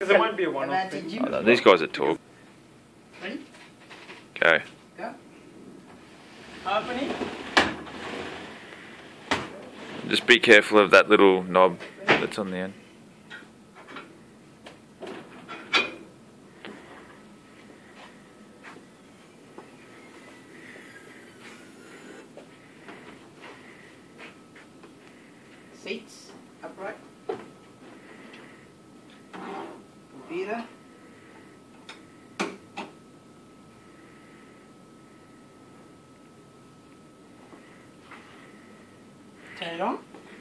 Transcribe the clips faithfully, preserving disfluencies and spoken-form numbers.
Because it won't be a one-off thing. Oh, no, these guys are talk. Ready? Go. Go. Opening. Just be careful of that little knob that's on the end. Seats upright. Computer. Turn it on.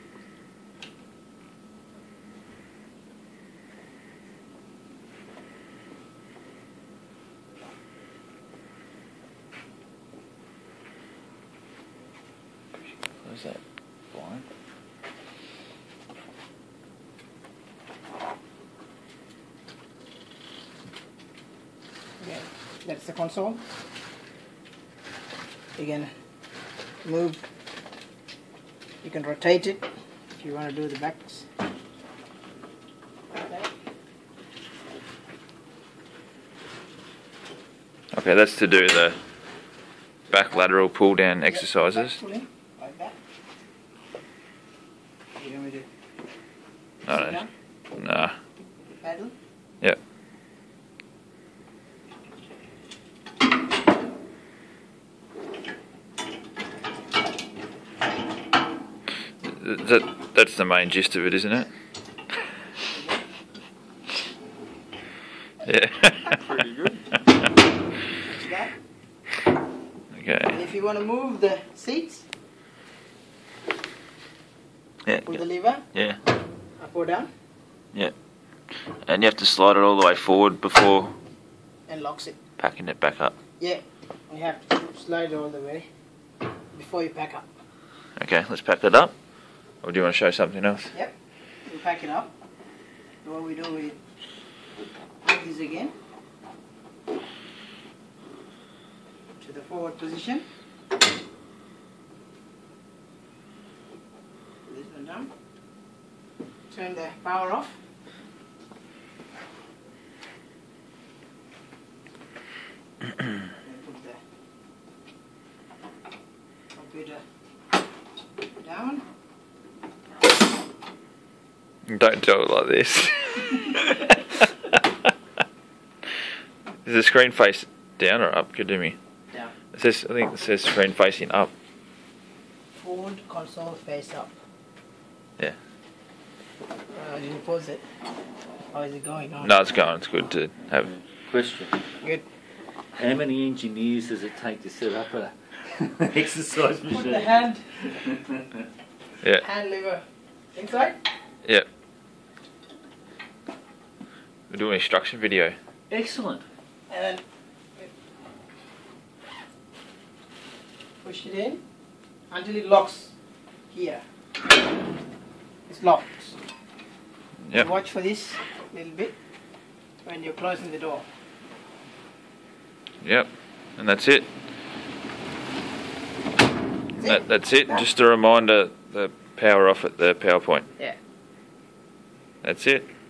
What is that? Blind? Okay, that's the console. You can move, you can rotate it if you want to do the backs. Okay. Okay, that's to do the back lateral pull down Yep, exercises. back pulling, like that. You want me to No, sit no. down? Nah. Paddle? Yep. That, that's the main gist of it, isn't it? Yeah. Pretty good. That's that. Okay. And if you want to move the seats, Yeah. pull the lever, Yeah. up or down, Yeah. And you have to slide it all the way forward before and locks it. packing it back up. Yeah, you have to slide it all the way before you pack up. Okay, let's pack it up. Or do you want to show something else? Yep, you pack it up. So what we do, we put this again to the forward position. Put this one down. Turn the power off. And put the computer down. Don't do it like this. Is the screen face down or up? Good to me. Down. It says, I think it says screen facing up. Forward console face up. Yeah. Uh, did you pause it? How is it going on? No, it's going. It's good to have. Question. Good. How many engineers does it take to set up a exercise Put the machine? hand, Yeah. hand lever inside. Yeah. We're doing an instruction video. Excellent. And then push it in until it locks here. It's locked. Yep. Watch for this little bit when you're closing the door. Yep. And that's it. That's That, it. that's it. Just a reminder, the power off at the power point. Yeah. That's it.